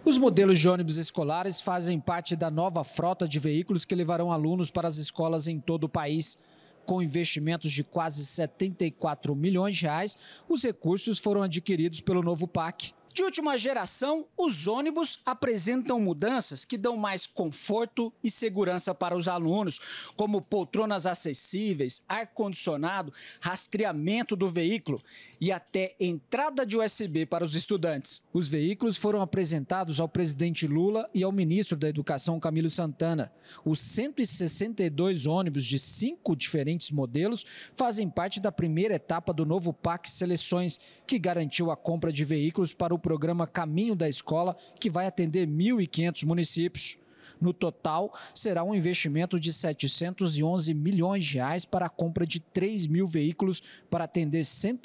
Os modelos de ônibus escolares fazem parte da nova frota de veículos que levarão alunos para as escolas em todo o país. Com investimentos de quase R$ 74 milhões, os recursos foram adquiridos pelo novo PAC. De última geração, os ônibus apresentam mudanças que dão mais conforto e segurança para os alunos, como poltronas acessíveis, ar-condicionado, rastreamento do veículo e até entrada de USB para os estudantes. Os veículos foram apresentados ao presidente Lula e ao ministro da Educação, Camilo Santana. Os 162 ônibus de 5 diferentes modelos fazem parte da primeira etapa do novo PAC Seleções, que garantiu a compra de veículos para o programa Caminho da Escola, que vai atender 1.500 municípios. No total, será um investimento de R$ 711 milhões para a compra de 3.000 veículos para atender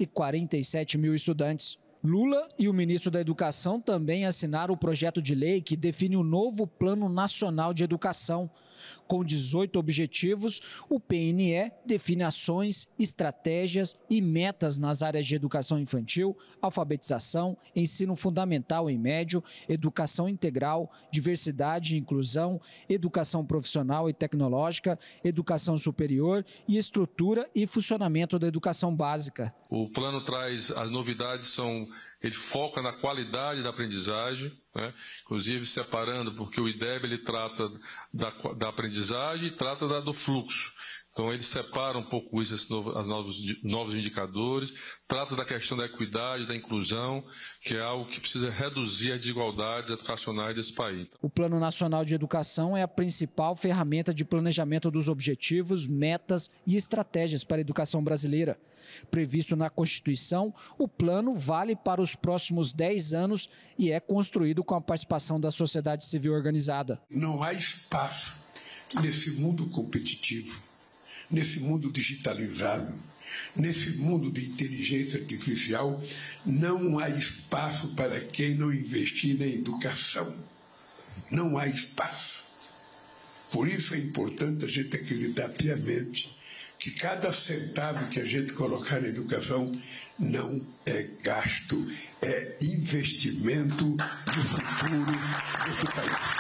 147 mil estudantes. Lula e o ministro da Educação também assinaram o projeto de lei que define o novo Plano Nacional de Educação. Com 18 objetivos, o PNE define ações, estratégias e metas nas áreas de educação infantil, alfabetização, ensino fundamental e médio, educação integral, diversidade e inclusão, educação profissional e tecnológica, educação superior e estrutura e funcionamento da educação básica. O plano traz, as novidades ele foca na qualidade da aprendizagem, né? Inclusive separando, porque o IDEB ele trata da aprendizagem e trata do fluxo. Então ele separa um pouco isso, novos indicadores, trata da questão da equidade, da inclusão, que é algo que precisa reduzir as desigualdades educacionais desse país. O Plano Nacional de Educação é a principal ferramenta de planejamento dos objetivos, metas e estratégias para a educação brasileira. Previsto na Constituição, o plano vale para os próximos 10 anos e é construído com a participação da sociedade civil organizada. Não há espaço nesse mundo competitivo, nesse mundo digitalizado, nesse mundo de inteligência artificial, não há espaço para quem não investir na educação. Não há espaço. Por isso é importante a gente acreditar piamente que cada centavo que a gente colocar na educação não é gasto, é investimento no futuro desse país.